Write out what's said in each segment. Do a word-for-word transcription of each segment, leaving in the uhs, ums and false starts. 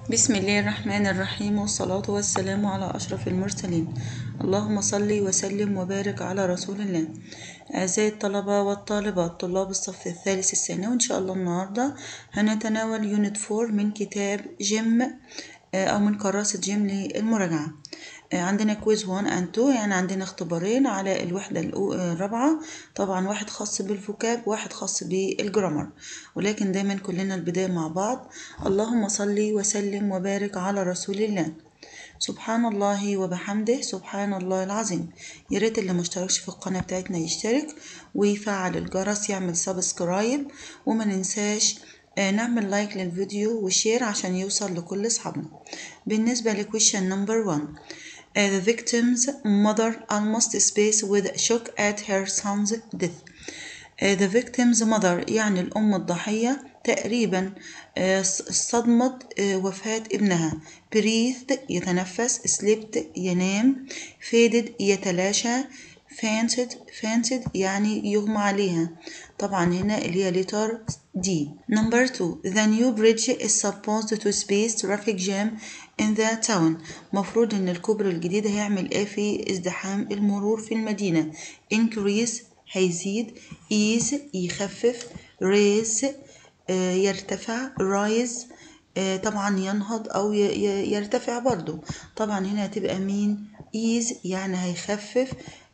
بسم الله الرحمن الرحيم، والصلاة والسلام على أشرف المرسلين. اللهم صل وسلم وبارك على رسول الله. أعزائي الطلبة والطالبات، طلاب الصف الثالث الثانوي، إن شاء الله النهاردة هنتناول يونت فور من كتاب جيم أو من كراسة جيم للمراجعة. عندنا كويز واحد and تو، يعني عندنا اختبارين على الوحدة الرابعة. طبعا واحد خاص بالفوكاب، واحد خاص بالجرامر، ولكن دايما كلنا البداية مع بعض. اللهم صل وسلم وبارك على رسول الله. سبحان الله وبحمده، سبحان الله العظيم. يا ريت اللي مشتركش في القناة بتاعتنا يشترك ويفعل الجرس، يعمل سبسكرايب، وما ننساش نعمل لايك للفيديو وشير عشان يوصل لكل اصحابنا. بالنسبة لكويشن نمبر واحد، Uh, the victim's mother almost speaks with shock at her son's death. Uh, the victim's mother يعني الأم الضحية تقريبا uh, صدمت uh, وفاة ابنها. breathed يتنفس، slept ينام، faded يتلاشى، fainted fainted يعني يغمى عليها. طبعا هنا اللي هي letter D. Number two, the new bridge is supposed to space traffic jam in the town. مفروض ان الكوبري الجديد هيعمل ايه في ازدحام المرور في المدينة. increase هيزيد، ease يخفف، raise آه يرتفع، rise آه طبعا ينهض او يرتفع برضو. طبعا هنا هتبقى مين؟ ease يعني هيخفف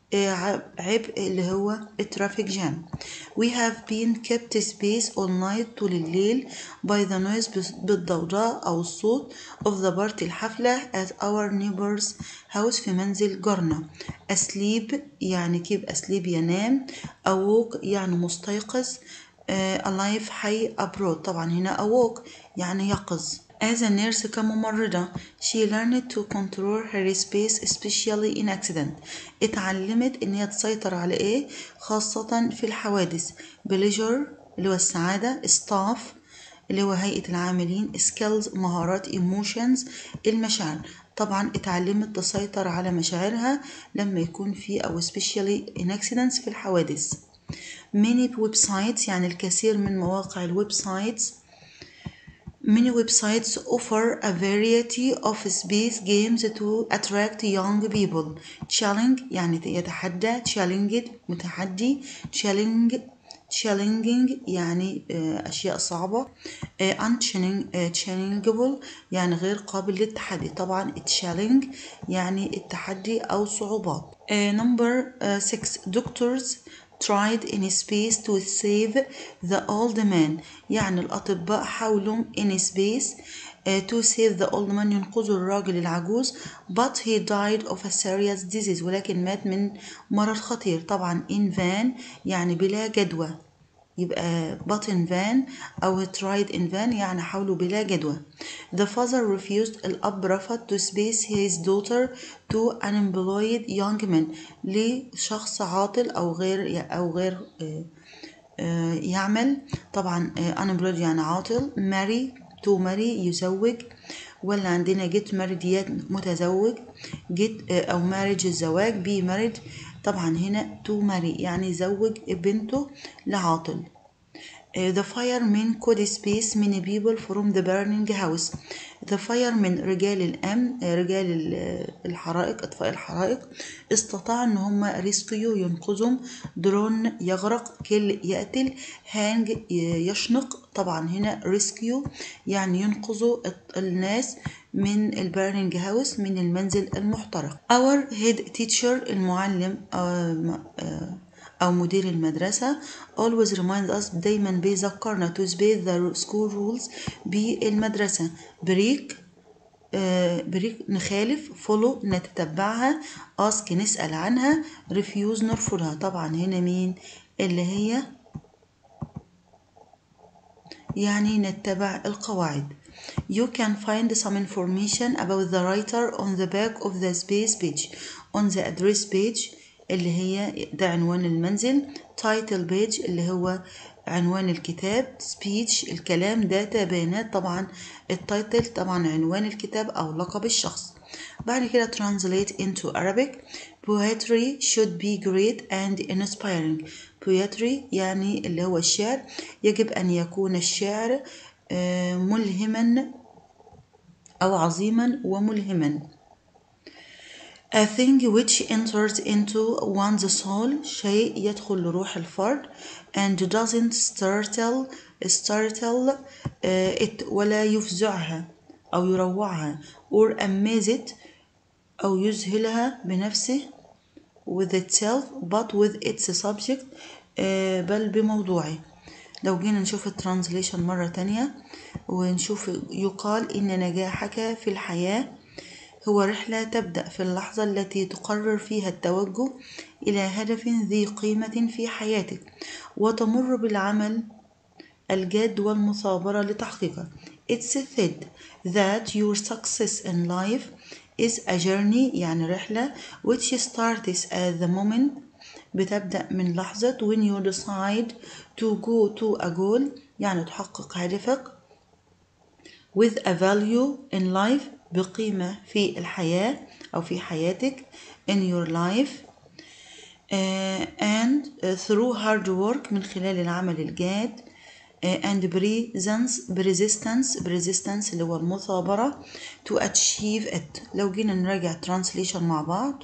عبء اللي هو الترافيك جام. We have been kept space all night طول الليل by the noise بالضوضاء أو الصوت of the party الحفلة at our neighbor's house في منزل جارنا. asleep يعني keep asleep ينام، awoke يعني مستيقظ، uh, alive حي، abroad طبعا هنا awoke يعني يقظ. As a nurse كممرضة she learned to control her space especially in accident. اتعلمت ان هي تسيطر على ايه خاصة في الحوادث. pleasure اللي هو السعادة، staff اللي هو هيئة العاملين، skills مهارات، emotions المشاعر. طبعا اتعلمت تسيطر على مشاعرها لما يكون في او especially in accidents في الحوادث. many websites يعني الكثير من مواقع الويب سايتس. Many websites offer a variety of space games to attract young people. Challenge يعني يتحدى، challenged متحدي، challenge challenging يعني أشياء صعبة، unchallengeable يعني غير قابل للتحدي. طبعا challenge يعني التحدي أو صعوبات. Number six, doctors tried in space to save the old man. يعني الأطباء حاولوا in space uh, to save the old man ينقذوا الراجل العجوز but he died of a serious disease ولكن مات من مرض خطير. طبعا in vain يعني بلا جدوى، يبقى but in vain أو tried in vain يعني حاولوا بلا جدوى. The father refused الأب رفض to space his daughter to unemployed young man لشخص عاطل أو غير أو غير يعمل. طبعا unemployed يعني عاطل. marry to marry يزوج، ولا عندنا get married متزوج، get أو marriage الزواج، be married. طبعا هنا to marry يعني يزوج بنته لعاطل. The firemen could space many people from the burning house. The firemen رجال الأمن، رجال الحرائق، أطفاء الحرائق، استطاع إن هم ريسكيو ينقذهم، درون يغرق، كل يقتل، هانج يشنق. طبعا هنا ريسكيو يعني ينقذوا الناس من البيرنينج هاوس، من المنزل المحترق. Our head teacher المعلم أو مدير المدرسة always remind us دايما بيذكرنا to obey the school rules بالمدرسة. break بريك نخالف، follow نتتبعها، ask نسأل عنها، refuse نرفضها. طبعا هنا مين اللي هي يعني نتبع القواعد. You can find some information about the writer on the back of the space page. On the address page اللي هي ده عنوان المنزل، title page اللي هو عنوان الكتاب، speech الكلام، data بيانات. طبعا التايتل طبعا عنوان الكتاب أو لقب الشخص. بعد كده translate into Arabic. Poetry should be great and inspiring. Poetry يعني اللي هو الشعر، يجب أن يكون الشعر ملهما أو عظيما وملهما. A thing which enters into one's soul، شيء يدخل لروح الفرد، and doesn't startle startle uh, it، ولا يفزعها أو يروعها، or amaze it، أو يذهلها بنفسه with itself but with its subject، uh, بل بموضوعه. لو جينا نشوف الترانزليشن مرة تانية ونشوف، يقال إن نجاحك في الحياة هو رحلة تبدأ في اللحظة التي تقرر فيها التوجه إلى هدف ذي قيمة في حياتك، وتمر بالعمل الجاد والمثابرة لتحقيقه. It's said that your success in life is a journey، يعني رحلة، which starts at the moment، بتبدأ من لحظة when you decide to go to a goal، يعني تحقق هدفك، with a value in life، بقيمة في الحياة أو في حياتك in your life، uh, and uh, through hard work، من خلال العمل الجاد، uh, and presence persistence persistence اللي هو المثابرة to achieve it. لو جينا نراجع translation مع بعض،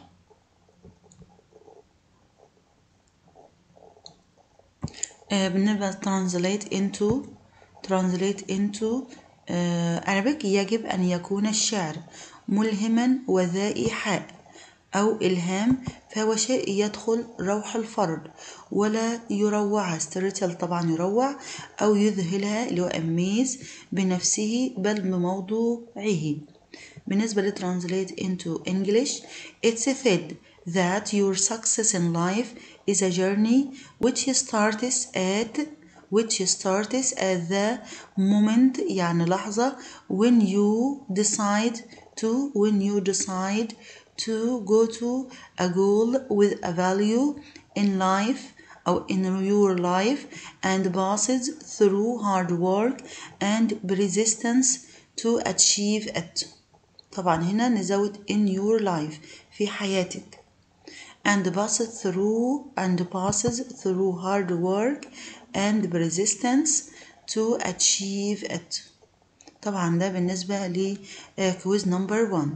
uh, بنبقى translate into translate into uh, Arabic. يجب أن يكون الشعر ملهما وذا إيحاء أو إلهام، فهو شيء يدخل روح الفرد ولا يروعها، ستريتل طبعا يروع، أو يذهلها اللي هو أميز بنفسه بل بموضوعه. بالنسبة ل translate into English، it's said that your success in life is a journey which starts at which starts at the moment، يعني لحظة when you decide to when you decide to go to a goal with a value in life أو in your life, and passes through hard work and persistence to achieve it. طبعا هنا نزود in your life في حياتك، and passes through and passes through hard work and persistence to achieve it. طبعا ده بالنسبة ل quiz number one.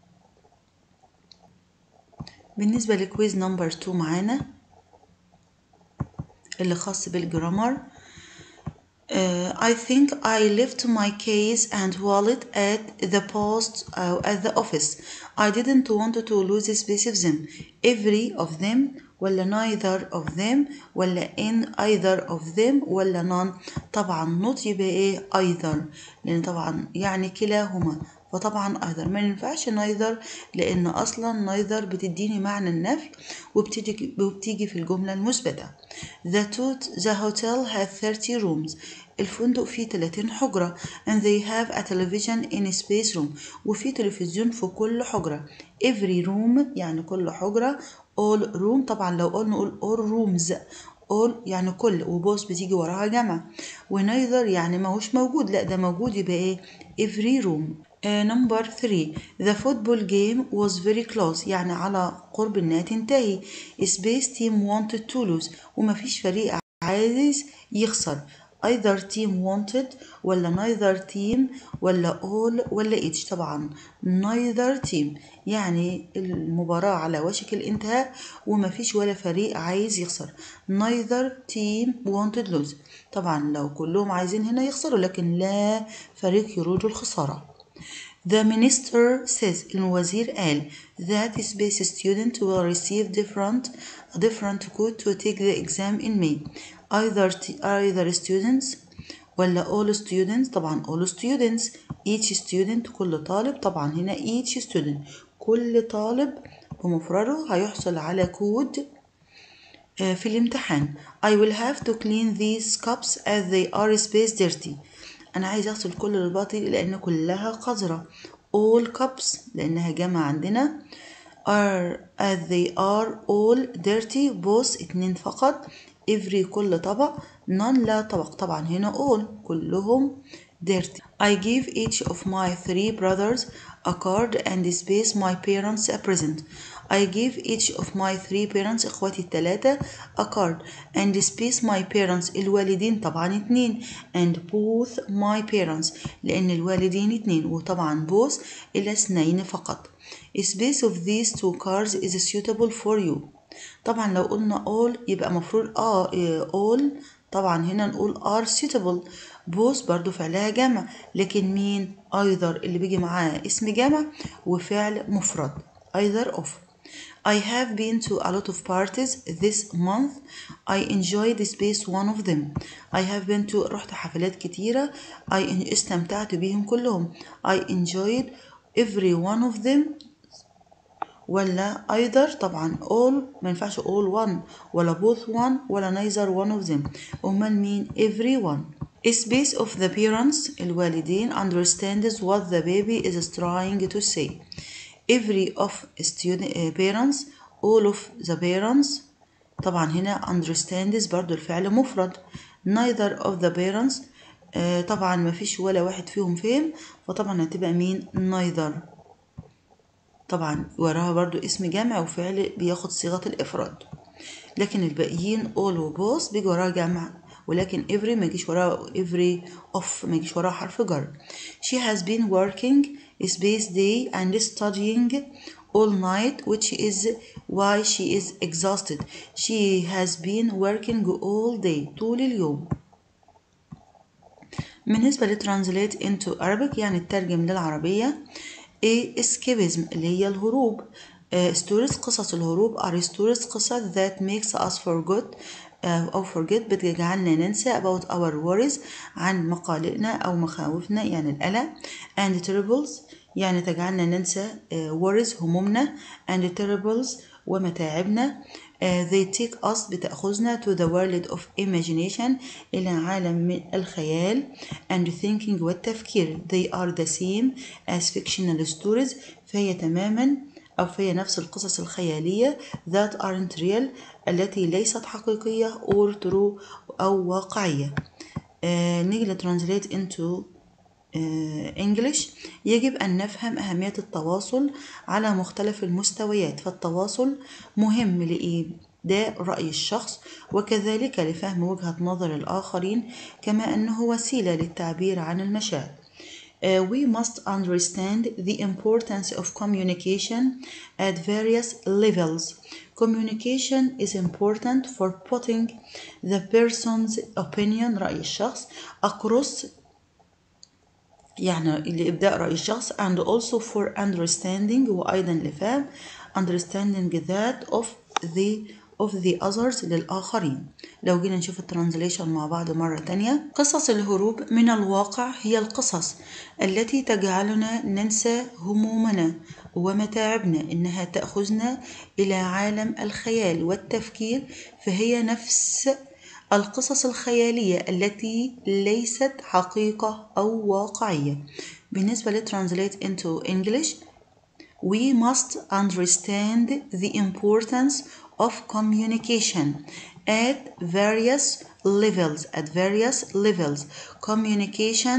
بالنسبة لكويز نمبر two معانا اللي خاص بالجرامر. Uh, I think I left my case and wallet at the post uh, at the office. I didn't want to lose space of them. Every of them ولا neither of them ولا in either of them ولا none. طبعا not يبقى ايه either، لأن طبعا يعني كلاهما، فطبعا either ما ينفعش neither، لأن أصلا neither بتديني معنى النفي وبتيجي, وبتيجي في الجملة المثبتة. The, the hotel had thirty rooms. الفندق فيه ثلاثين حجرة. and they have a television in a space room. وفي تلفزيون في كل حجرة. every room يعني كل حجرة. all room طبعا لو قلنا نقول all rooms. all يعني كل، وبوس بتيجي وراها جمع. ونيذر يعني ماهوش موجود، لا ده موجود يبقى ايه every room. Uh, number three، the football game was very close، يعني على قرب انها تنتهي. Space team wanted to lose، ومفيش فريق عايز يخسر. either team wanted ولا neither team ولا all ولا each. طبعا neither team يعني المباراة على وشك الانتهاء ومفيش ولا فريق عايز يخسر. neither team wanted lose، طبعا لو كلهم عايزين هنا يخسروا لكن لا فريق يريد الخسارة. The minister says، الوزير قال that space student will receive different different code to take the exam in May. either either students ولا all students. طبعا all students. each student كل طالب. طبعا هنا each student كل طالب بمفرده هيحصل على كود في الامتحان. I will have to clean these cups as they are space dirty. أنا عايز أغسل كل الباطل لأن كلها قذرة. all cups لأنها جمع عندنا. are as they are all dirty both اتنين فقط. every كل طبق. none لا طبق. طبعا هنا all كلهم dirty. I give each of my three brothers a card and space my parents a present. I gave each of my three parents إخواتي التلاتة a card and space my parents الوالدين طبعا اتنين and both my parents لأن الوالدين اتنين وطبعا both إلى اثنين فقط. Space of these two cards is suitable for you. طبعا لو قلنا all يبقى مفروض اه all طبعا هنا نقول are suitable. both برضو فعلها جمع لكن مين either اللي بيجي معاه اسم جمع وفعل مفرد either of. I have been to a lot of parties this month. I enjoyed space one of them. I have been to رحت حفلات كتيرة. I استمتعت بيهم كلهم. I enjoyed every one of them. ولا either طبعا all ما ينفعش all one ولا both one ولا neither one of them. أمال مين every one. Space of the parents الوالدين understands what the baby is trying to say. Every of student parents all of the parents طبعا هنا understands برضو الفعل مفرد. neither of the parents طبعا ما فيش ولا واحد فيهم فهم فطبعا هتبقى مين neither طبعا وراها برضو اسم جمع وفعل بياخد صيغة الإفراد. لكن الباقيين all و both بيجي وراها جمع ولكن every ما يجيش وراها every of ما يجيش وراها حرف جر. She has been working space day and studying all night which is why she is exhausted. She has been working all day طول اليوم. بالنسبة ل translate into Arabic يعني الترجم للعربية A escapism اللي هي الهروب. uh, stories قصص الهروب are stories قصص that makes us forget uh, أو forget بتجعلنا ننسى about our worries عن مقالقنا أو مخاوفنا يعني القلق and troubles يعني تجعلنا ننسى uh, worries همومنا and troubles ومتاعبنا. Uh, they take us بتأخذنا to the world of imagination إلى عالم من الخيال and thinking والتفكير. They are the same as fictional stories فهي تماما أو فهي نفس القصص الخيالية that aren't real التي ليست حقيقية or true أو واقعية. uh, نيجي translate into English. يجب أن نفهم أهمية التواصل على مختلف المستويات فالتواصل مهم لإبداء رأي الشخص وكذلك لفهم وجهة نظر الآخرين كما أنه وسيلة للتعبير عن المشاعر. Uh, we must understand the importance of communication at various levels. Communication is important for putting the person's opinion رأي الشخص across يعني لإبداء رأي الشخص and also for understanding وأيضا لفهم understanding that of the of the others للآخرين. لو جينا نشوف الترانزليشن مع بعض مرة تانية. قصص الهروب من الواقع هي القصص التي تجعلنا ننسى همومنا ومتاعبنا إنها تأخذنا إلى عالم الخيال والتفكير فهي نفس القصص الخيالية التي ليست حقيقة أو واقعية. بالنسبة ل translate into English we must understand the importance of communication at various levels at various levels. Communication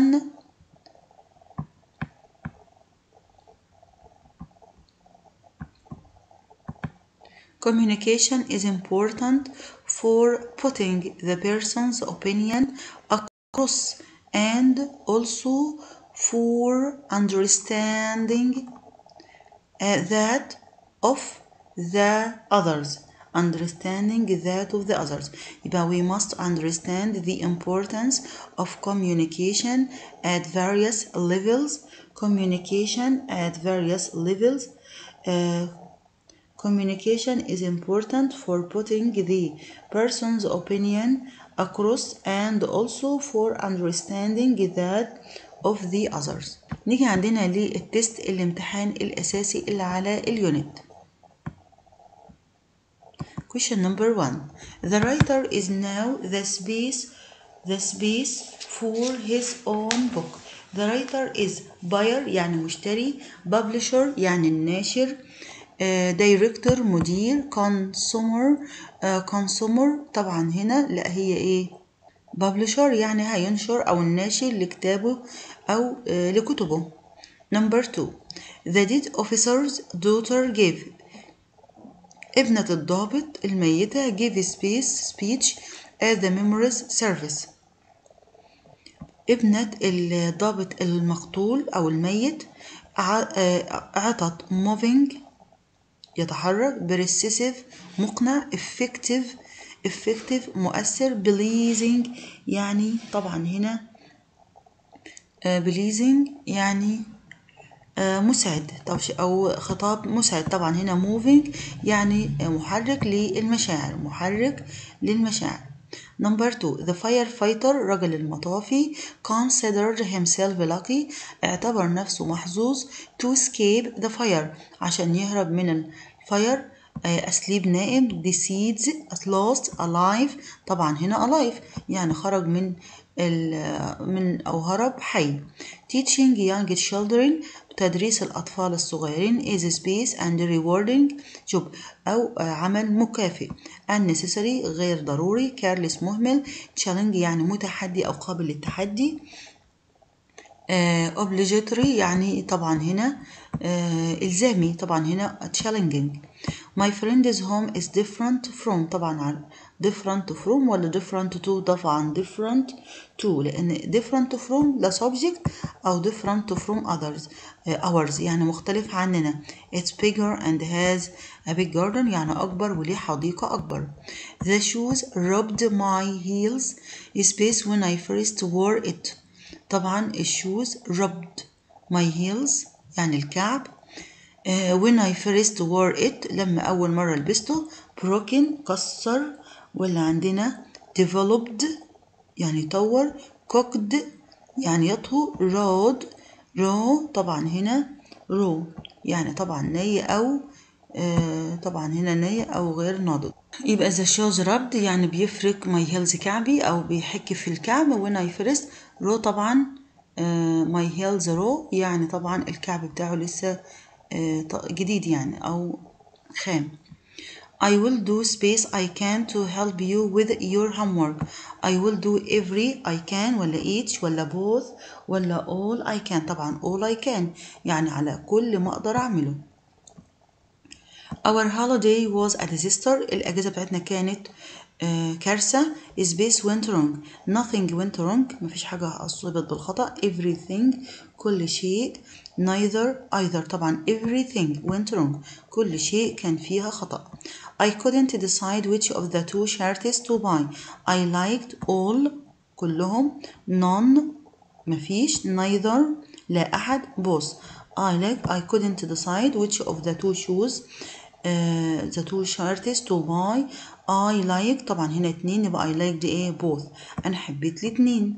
Communication is important for putting the person's opinion across and also for understanding uh, that of the others. Understanding that of the others. يبقى we must understand the importance of communication at various levels. Communication at various levels. Uh, Communication is important for putting the person's opinion across and also for understanding that of the others. نيجي عندنا للتست الامتحان الأساسي اللي على اليونت. Question number one. The writer is now the space the space for his own book. The writer is buyer يعني مشتري, publisher يعني الناشر, دايركتور uh, مدير, consumer uh, consumer طبعا هنا لا هي ايه publisher يعني هينشر او الناشر لكتابه او uh, لكتبه. Number two. The dead officer's daughter gave ابنة الضابط الميتة give space speech at the memorial service. ابنة الضابط المقتول أو الميت أعطت moving يتحرك persuasive مقنع effective effective مؤثر pleasing يعني طبعا هنا pleasing يعني مسعد أو خطاب مسعد. طبعا هنا moving يعني محرك للمشاعر محرك للمشاعر. Number two, the firefighter رجل المطافي considered himself lucky اعتبر نفسه محظوظ to escape the fire عشان يهرب من الفاير. asleep نائم deceased lost alive طبعا هنا alive يعني خرج من من أو هرب حي. teaching young children تدريس الأطفال الصغيرين is space and rewarding job أو عمل مكافئ. unnecessary غير ضروري careless مهمل challenge يعني متحدي أو قابل للتحدي. obligatory يعني طبعا هنا إلزامي طبعا هنا challenging. my friend's home is different from طبعا different from ولا different to طبعا different to لأن different from ده subject أو different from others ours يعني مختلف عننا. it's bigger and has a big garden يعني أكبر وليه حديقة أكبر. the shoes rubbed my heels space when I first wore it طبعا الشوز rubbed my heels يعني الكعب. uh, when I first wore it لما أول مرة لبسته. broken كسر ولا عندنا developed يعني طور. cooked يعني يطهو. raw raw طبعا هنا raw يعني طبعا ني أو uh, طبعا هنا ني أو غير ناضج. يبقى the shoes rubbed يعني بيفرك my heels كعبي أو بيحك في الكعب. when I first raw طبعا uh, my heels raw يعني طبعا الكعب بتاعه لسه uh, جديد يعني أو خام. I will do space I can to help you with your homework. I will do every I can ولا each ولا both ولا all I can طبعا all I can يعني على كل ما أقدر أعمله. Our holiday was a disaster. الأجازة بتاعتنا كانت آه كارثة. space went wrong. nothing went wrong مفيش حاجة أصيبت بالخطأ. everything كل شيء. neither either طبعا everything went wrong كل شيء كان فيها خطأ. I couldn't decide which of the two shirts to buy. I liked all كلهم. none مفيش. neither لا أحد. both I like I couldn't decide which of the two shoes uh, the two shirts to buy. I like طبعا هنا اتنين يبقى I liked ايه both أنا حبيت الاتنين.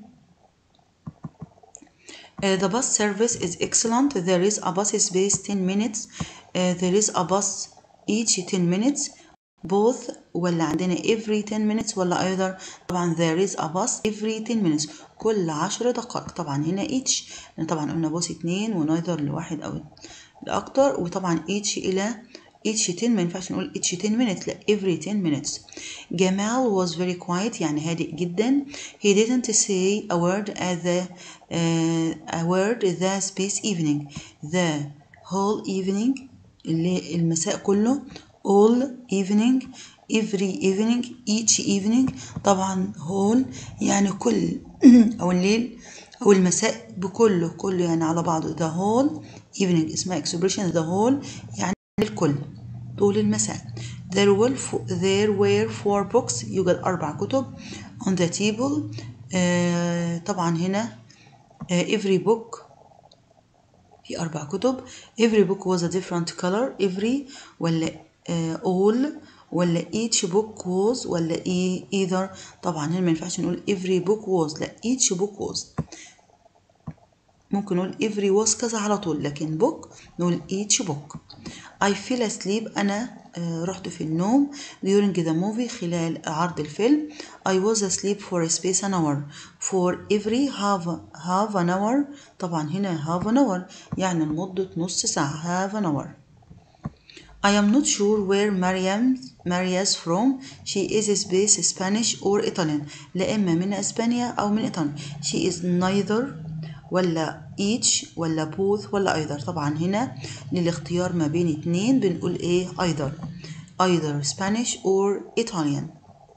uh, the bus service is excellent. there is a bus space ten minutes. uh, there is a bus each ten minutes. both ولا عندنا every ten minutes ولا either طبعا there is a bus every ten minutes كل عشر دقائق. طبعا هنا each طبعا قلنا باص اتنين و neither لواحد أو لأكتر وطبعا each إلى each ten ما ينفعش نقول each ten minutes لا every ten minutes. جمال was very quiet يعني هادئ جدا. he didn't say a word at the uh, a word the space evening the whole evening اللي المساء كله. all evening every evening each evening طبعا whole يعني كل أو الليل أو المساء بكله كله يعني على بعضه. the whole evening اسمها expression the whole يعني الكل طول المساء. there were there were four books يوجد أربع كتب on the table. آه طبعا هنا آه every book في أربع كتب. every book was a different color. every ولا uh, all ولا each book was ولا either طبعا هنا ما ينفعش نقول every book was لا each book was ممكن نقول every was كذا على طول لكن book نقول each book. I fell asleep أنا uh, رحت في النوم during the movie خلال عرض الفيلم. I was asleep for a space an hour. for every half, half an hour طبعا هنا half an hour يعني لمدة نص ساعة half an hour. I am not sure where Mariam Maria's from. She is space Spanish or Italian لا إما من أسبانيا أو من إيطاليا. She is neither ولا each ولا both ولا either طبعا هنا للاختيار ما بين اتنين بنقول ايه either. either Spanish or Italian.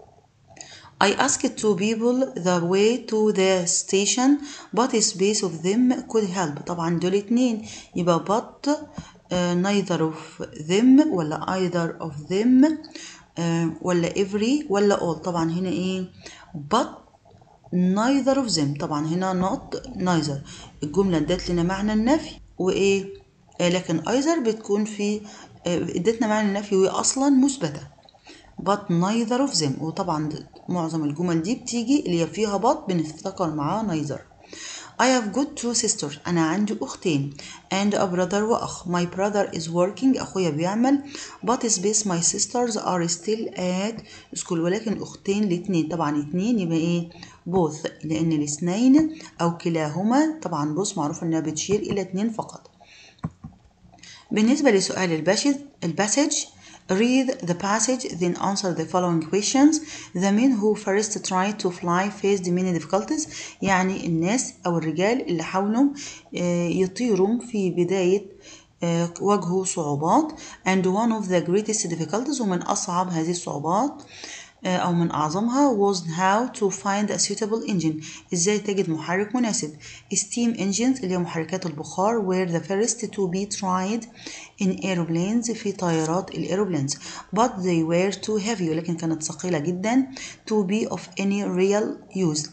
I asked two people the way to the station but space of them could help. طبعا دول اتنين يبقى but uh, neither of them ولا either of them uh, ولا every ولا all. طبعا هنا ايه but neither of them. طبعا هنا not neither. الجملة ادت لنا معنى النفي وايه آه لكن either بتكون في ادتنا آه معنى النفي وهي اصلا مثبتة but neither of them. وطبعا معظم الجمل دي بتيجي اللي فيها but بنفتكر معاها neither. I have got two sisters. أنا عندي أختين and a brother وأخ. My brother is working. أخويا بيعمل but space my sisters are still at school. ولكن أختين الاتنين. طبعا اتنين يبقى إيه both لأن الاثنين أو كلاهما. طبعا both معروف إنها بتشير إلى اتنين فقط. بالنسبة لسؤال الباسج read the passage then answer the following questions. The men who first tried to fly faced many difficulties. يعني الناس أو الرجال اللي حاولوا يطيروا في بداية واجهوا صعوبات and one of the greatest difficulties ومن أصعب هذه الصعوبات أو من أعظمها was how to find a suitable engine. إزاي تجد محرك مناسب. steam engines اللي هي محركات البخار were the first to be tried in aeroplanes في طائرات الأيروبلانز but they were too heavy ولكن كانت ثقيلة جدا to be of any real use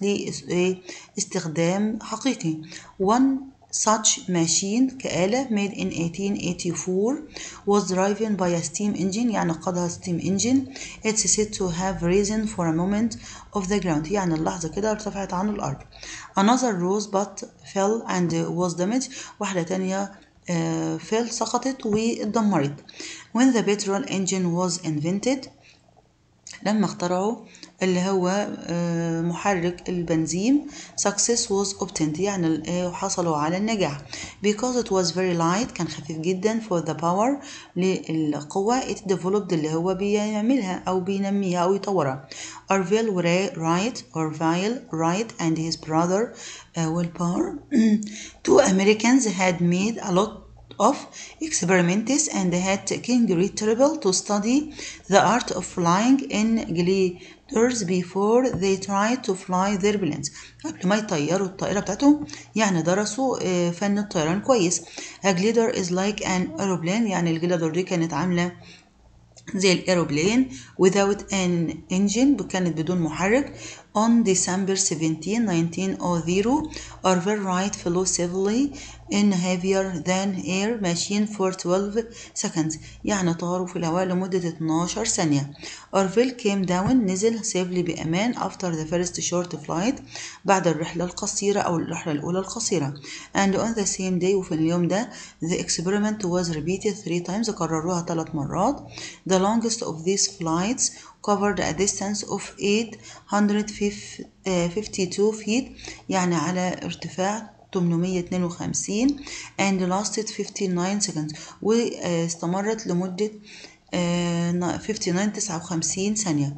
لاستخدام حقيقي. one such machine كآلة made in eighteen eighty-four was driven by a steam engine يعني قادها steam engine. It's said to have risen for a moment off the ground يعني اللحظة كده ارتفعت عن الأرض. Another rose but fell and was damaged. واحدة تانية uh, fell سقطت واتدمرت. When the petrol engine was invented لما اخترعوا اللي هو محرك البنزين success was obtained يعني حصلوا على النجاح because it was very light كان خفيف جدا for the power للقوة it developed اللي هو بيعملها أو بينميها أو يطورها. Orville Wright Orville Wright and his brother uh, Wilbur two Americans had made a lot of experiments and had taken great trouble to study the art of flying in gliders before they tried to fly their planes. قبل ما يطيروا الطائرة بتاعتهم يعني درسوا فن الطيران كويس. A glider is like an aeroplane يعني الجليدر دي كانت عاملة زي الأيروبلين without an engine كانت بدون محرك. On December seventeenth nineteen hundred Orville Wright flew safely in heavier than air machine for twelve seconds يعني طاروا في الهواء لمدة اتناشر ثانية. Orville came down نزل safely بأمان after the first short flight بعد الرحلة القصيرة أو الرحلة الأولى القصيرة. And on the same day وفي اليوم ده the experiment was repeated three times كرروها ثلاث مرات. The longest of these flights covered a distance of eight hundred fifty-two feet يعني على ارتفاع ثمانمائة واثنين وخمسين and lasted fifty-nine seconds واستمرت لمدة fifty-nine تسعة وخمسين ثانية.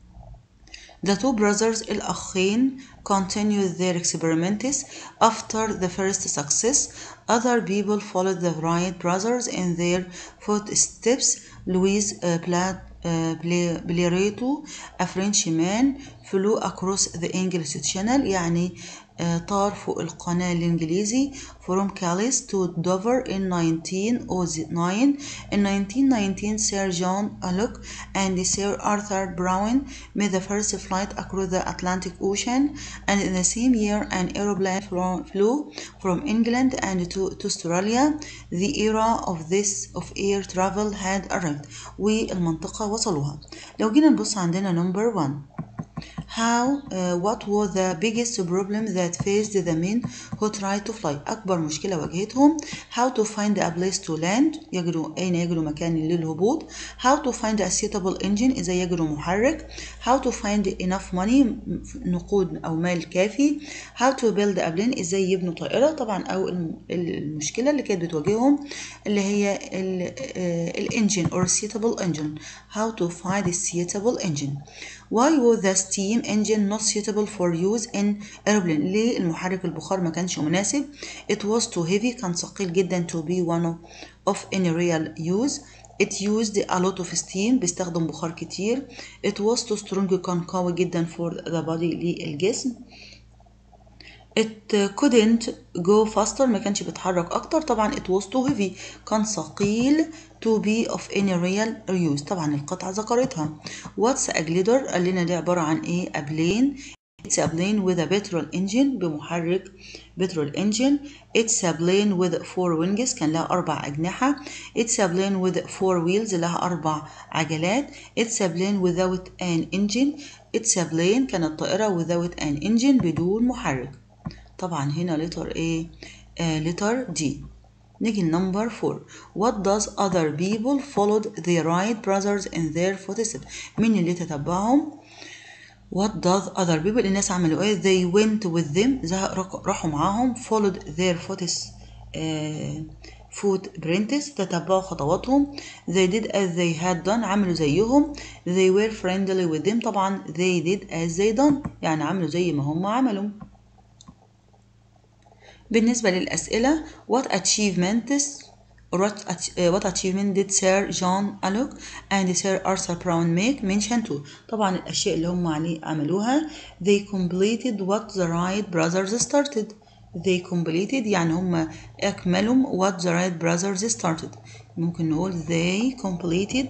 The two brothers الأخين continued their experiments after the first success. Other people followed the Wright brothers in their footsteps. Louis uh, Plat بليريتو a Frenchman flew across the English Channel يعني طار فوق القناة الإنجليزي from Calais to Dover in nineteen oh nine. In nineteen nineteen Sir John Alcock and Sir Arthur Brown made the first flight across the Atlantic Ocean and in the same year an aeroplane flew from England and to, to Australia. The era of this of air travel had arrived والمنطقة وصلوها. لو جينا نبص عندنا number one. How uh, what was the biggest problem that faced the men who tried to fly. أكبر مشكلة واجهتهم. How to find a place to land يجدوا أين يجدوا مكان للهبوط. How to find a suitable engine إذا يجدوا محرك. How to find enough money نقود أو مال كافي. How to build a plane إزاي يبنوا طائرة. طبعا أو المشكلة اللي كانت بتواجههم اللي هي الانجن or suitable engine. How to find a suitable engine. Why was the steam engine not suitable for use in airplane. ليه المحرك البخار ما كانش مناسب. It was too heavy كان ثقيل جدا to be one of, of any real use. it used a lot of steam بيستخدم بخار كتير. it was too strong كان قوي جدا for the body للجسم. it couldn't go faster ما كانش بيتحرك أكتر. طبعا it was too heavy كان ثقيل to be of any real use. طبعا القطعة ذكرتها. what's a glider قال لنا دي عبارة عن إيه؟ a plane. it's a plane with a petrol engine بمحرك petrol engine. it's a plane with four wings كان لها أربع أجنحة. it's a plane with four wheels لها أربع عجلات. it's a plane without an engine. it's a plane كانت طائرة without an engine بدون محرك. طبعا هنا letter A uh, letter D. نيجي number four. what does other people followed the Wright brothers in their footsteps؟ مين اللي تتبعهم؟ what does other people الناس عملوا ايه؟ they went with them راحوا معاهم. followed their footsteps uh, footprints تتبعوا خطواتهم. they did as they had done عملوا زيهم. they were friendly with them طبعا they did as they done يعني عملوا زي ما هم عملوا. بالنسبة للأسئلة what achievements what achievement did Sir John Alcock and Sir Arthur Brown make mention to؟ طبعا الأشياء اللي هم عليه عملوها. they completed what the Wright brothers started. they completed يعني هم أكملوا what the Wright brothers started. ممكن نقول they completed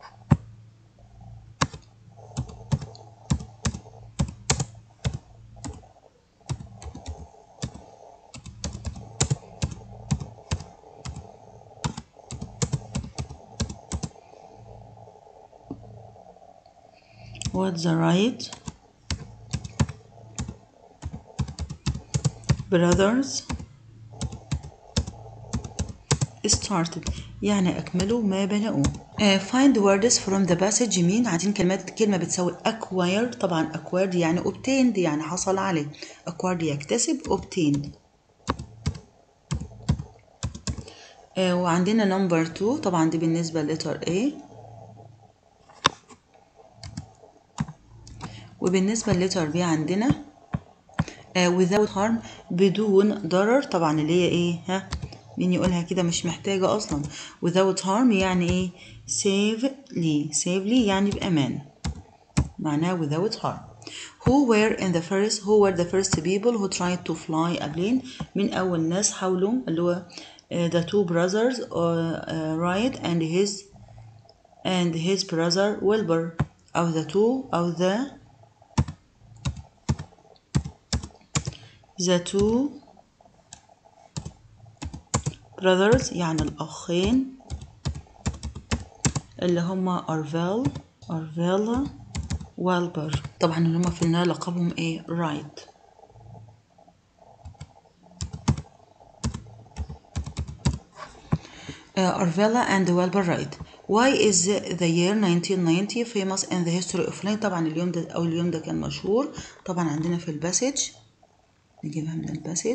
what the Wright brothers started يعني أكملوا ما بدأوا. uh, find words from the passage مين؟ عايزين كلمات كلمة بتساوي acquire. طبعا acquired يعني obtained يعني حصل عليه. acquired يكتسب obtained. uh, وعندنا number two طبعا دي بالنسبة letter A. وبالنسبة letter B عندنا uh, without harm بدون ضرر. طبعا اللي هي ايه؟ ها مين يقولها كده؟ مش محتاجة أصلا. without harm يعني إيه؟ safely safely يعني بأمان معناها without harm. who were in the first who were the first people who tried to fly a plane؟ من أول ناس حاولوا اللي هو uh, the two brothers uh, uh, Wright and his and his brother Wilbur أو the two أو the the two brothers يعني الأخين اللي هما أرفيل أرفيلا والبر. طبعا اللي هما في النهاية لقبهم ايه؟ رايت. أرفيلا and والبر رايت. Why is the year nineteen ninety famous in the history of flying؟ طبعا اليوم ده أو اليوم ده كان مشهور. طبعا عندنا في الباسج نجيبها من الباسج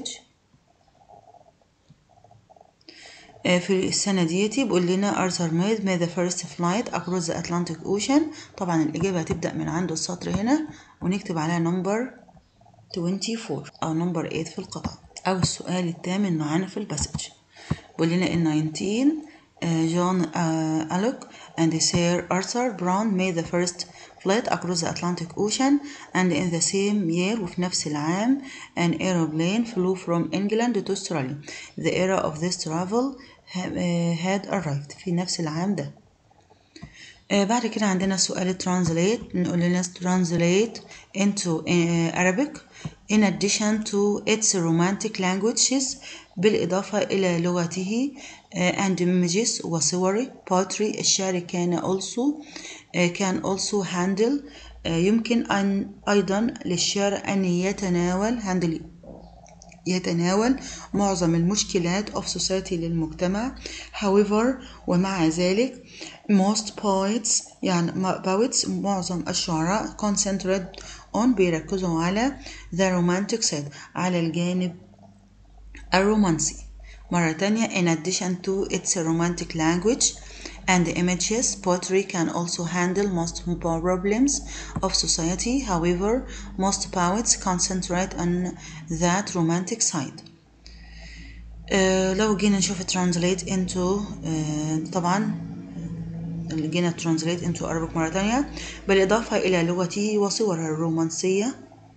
في السنة ديتي بيقول لنا أرثر ميد made the first flight across the Atlantic Ocean. طبعا الإجابة هتبدأ من عند السطر هنا ونكتب عليها نمبر twenty-four أو نمبر eight في القطعة. أو السؤال الثامن معانا في الباسج بيقول لنا in nineteen John uh, Alcock and Sir Arthur Brown made the first flight across the Atlantic Ocean and in the same year وفي نفس العام an aeroplane flew from England to Australia. The era of this travel had arrived. في نفس العام ده. آه بعد كده عندنا سؤال translate نقول لنا translate into uh, Arabic in addition to its romantic languages بالإضافة إلى لغته uh, and images وصور poetry الشعر كان also uh, can also handle uh, يمكن أن أيضا للشعر أن يتناول handle يتناول معظم المشكلات of society للمجتمع. however ومع ذلك most poets يعني poets معظم الشعراء concentrate on بيركزوا على the romantic side على الجانب الرومانسي. مرة تانية in addition to its romantic language and images poetry can also handle most problems of society. however most poets concentrate on that romantic side. uh, لو جينا نشوف translate into uh, طبعا اللي جينا translate into Arabic مرة تانية. بالإضافة إلى لغته وصورها الرومانسية،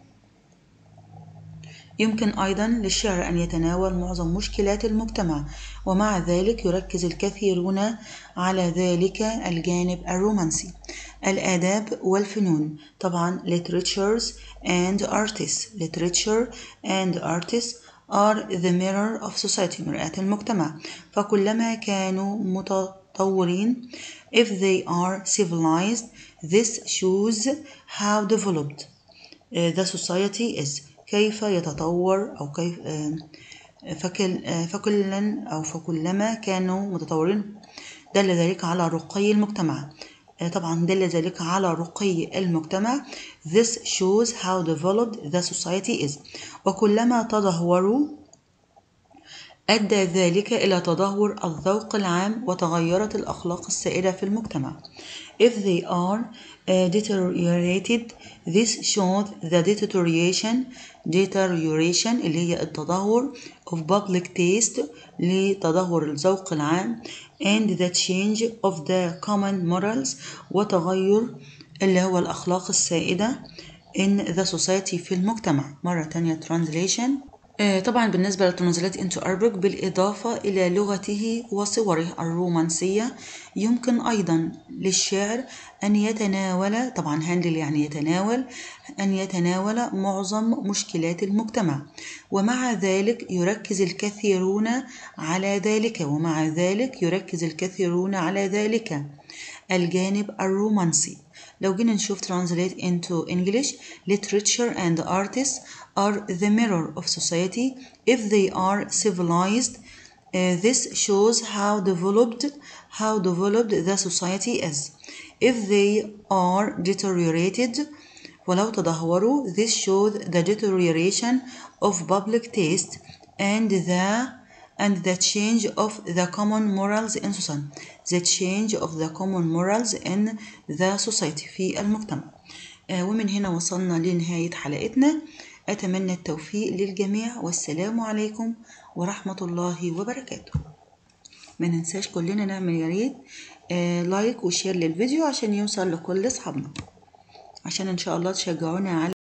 يمكن أيضا للشعر أن يتناول معظم مشكلات المجتمع، ومع ذلك يركز الكثيرون على ذلك الجانب الرومانسي. الآداب والفنون، طبعا literatures and artists. literature and artists are the mirror of society، مرآة المجتمع. فكلما كانوا متطورين if they are civilized this shows how developed the society is، كيف يتطور أو كيف فكل فكلا أو فكلما كانوا متطورين دل ذلك على رقي المجتمع. طبعا دل ذلك على رقي المجتمع. This shows how developed the society is. وكلما تدهوروا أدى ذلك إلى تدهور الذوق العام وتغيرت الأخلاق السائدة في المجتمع. If they are uh, deteriorated this shows the deterioration deterioration اللي هي التدهور of public taste لتدهور الذوق العام and the change of the common morals وتغير اللي هو الأخلاق السائدة in the society في المجتمع. مرة تانية translation. طبعا بالنسبة للترانزليت into Arabic بالإضافة إلى لغته وصوره الرومانسية، يمكن أيضا للشعر أن يتناول، طبعا هاندل يعني يتناول، أن يتناول معظم مشكلات المجتمع، ومع ذلك يركز الكثيرون على ذلك ومع ذلك يركز الكثيرون على ذلك الجانب الرومانسي. لو جينا نشوف translate into English, literature and artists are the mirror of society if they are civilized. Uh, this shows how developed how developed the society is. If they are deteriorated, ولو تدهوروا this shows the deterioration of public taste and the and the change of the common morals in society. The change of the common morals in the society في المجتمع. آه ومن هنا وصلنا لنهاية حلقتنا. أتمنى التوفيق للجميع، والسلام عليكم ورحمة الله وبركاته. ما ننساش كلنا نعمل يا ريت آه لايك وشير للفيديو عشان يوصل لكل أصحابنا، عشان إن شاء الله تشجعونا على